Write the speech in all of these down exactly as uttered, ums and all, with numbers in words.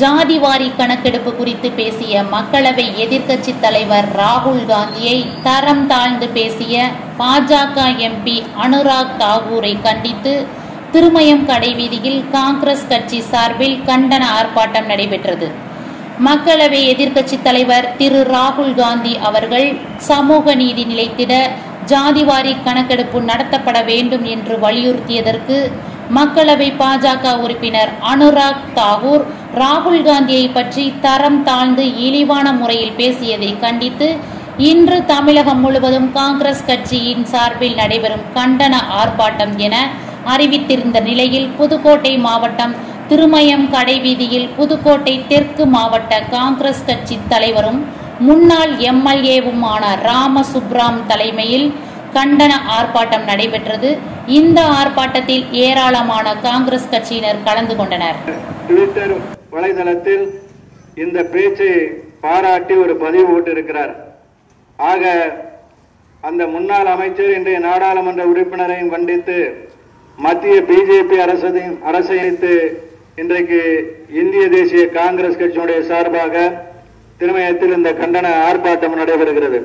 ஜாதிவாரி கணக்கெடுப்பு குறித்து பேசிய மக்களவை எதிர்க்கட்சி தலைவர் ராகுல் காந்தியை தரம் தாழ்ந்து பேசிய பாஜக எம்பி அனுராக் தாகூரை கண்டித்து திருமயம் கடைவீதியில் காங்கிரஸ் கட்சி சார்பில் கண்டன ஆர்ப்பாட்டம் நடைபெற்றது. மக்களவை எதிர்க்கட்சி தலைவர் திரு ராகுல் காந்தி அவர்கள் சமூக நீதி நிலைத்திட ஜாதிவாரி கணக்கெடுப்பு நடத்தப்பட வேண்டும் என்று வலியுறுத்தியதற்கு மக்களவை பாஜக உறுப்பினர் அனுராக் தாகூர் ராகுல் காந்தியை பற்றி தரம் தாழ்ந்து இழிவான முறையில் பேசியதை கண்டித்து இன்று தமிழகம் முழுவதும் காங்கிரஸ் கட்சியின் சார்பில் நடைபெறும் கண்டன ஆர்ப்பாட்டம் என அறிவித்திருந்த நிலையில் புதுக்கோட்டை மாவட்டம் திருமயம் கடைவீதியில் புதுக்கோட்டை தெற்கு மாவட்ட காங்கிரஸ் கட்சி தலைவரும் முன்னாள் எம்எல்ஏவுமான ராமசுப்ராம் தலைமையில் கண்டன ஆர்ப்பாட்டம் நடைபெற்றது. இந்த ஆர்ப்பாட்டத்தில் ஏராளமான காங்கிரஸ் கட்சியினர் கலந்து கொண்டனர். ட்விட்டர் வலைதளத்தில் இந்த பேச்சை பாராட்டி ஒரு பதிவு போட்டிருக்கிறார். ஆக அந்த முன்னாள் அமைச்சர் இன்றைய நாடாளுமன்ற உறுப்பினரையும் கண்டித்து மத்திய பிஜேபி அரசையும் அரசைத்து இன்றைக்கு இந்திய தேசிய காங்கிரஸ் கட்சியினுடைய சார்பாக திருமயத்தில் இந்த கண்டன ஆர்ப்பாட்டம் நடைபெறுகிறது.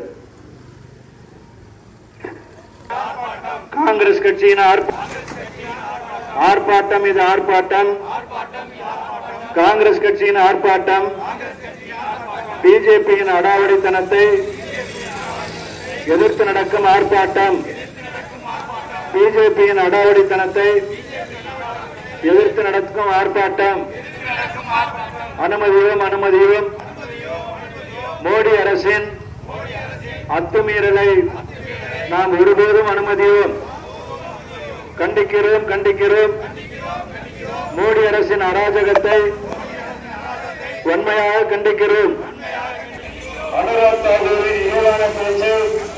காங்கிரஸ் கட்சியின் ஆர்ப்பாட்டம் இது ஆர்ப்பாட்டம் காங்கிரஸ் கட்சியின் ஆர்ப்பாட்டம் பிஜேபியின் அடாவடித்தனத்தை எதிர்த்து நடக்கும் ஆர்ப்பாட்டம் பிஜேபியின் அடாவடித்தனத்தை எதிர்த்து நடக்கும் ஆர்ப்பாட்டம் அனுமதியும் அனுமதியும் மோடி அரசின் அத்துமீறலை நாம் ஒருபோதும் அனுமதியோம் கண்டிக்கிறோம் கண்டிக்கிறோம் மோடி அரசின் அராஜகத்தை வன்மையாக கண்டிக்கிறோம். அனுராக் தாகூரின் இழிவான பேச்சை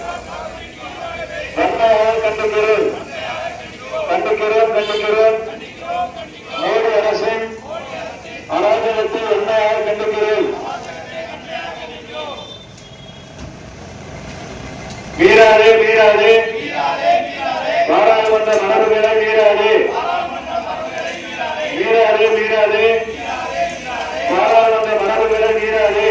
வன்மையாக கண்டிக்கிறோம் கண்டிக்கிறோம் கண்டிக்கிறோம் மோடி அரசின் அராஜகத்தை வன்மையாக கண்டிக்கிறோம். மீறாதே மீறாதே பாராளுமன்ற மரபுகளை மீறாதே மீறாதே மீறாதே பாராளுமன்ற மரபுகளை மீறாதே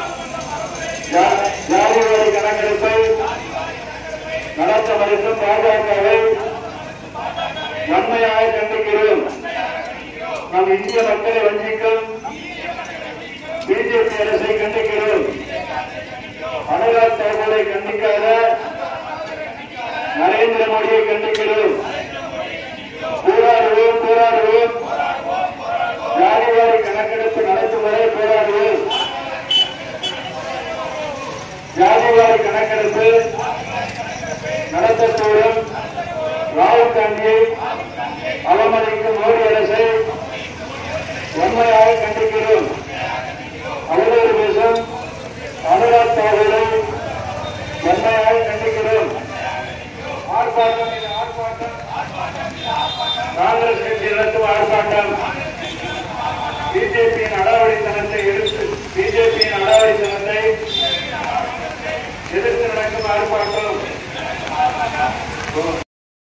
ஜாதிவாரி கணக்கெடுப்பை நடத்த மறுக்கும் பாஜகவை வன்மையாக கண்டிக்கிறோம். நாம் இந்திய மக்களை வஞ்சிக்கும் பிஜேபி அரசை கண்டிக்கிறோம். அனுராக் தாகூரை கண்டிக்காத நரேந்திர மோடியை கண்டிக்கிறோம். போராடுவோம் போராடுவோம் ஜாதிவாரி கணக்கெடுப்பு நடத்தும் வரை போராடுவோம். ஜாதிவாரி கணக்கெடுப்பு நடத்தக்கூடும் ராகுல் காந்தியை அவமதிக்கும் மோடி அரசை வன்மையாக கண்டிக்கிறோம். அவதூறு பேசும் அனுராக் தாகூரை வன்மையாக கண்டிக்கிறோம். ஆர்ப்பாட்டம் இது ஆர்ப்பாட்டம் காங்கிரஸ் கட்சி நடத்தும் ஆர்ப்பாட்டம் பிஜேபி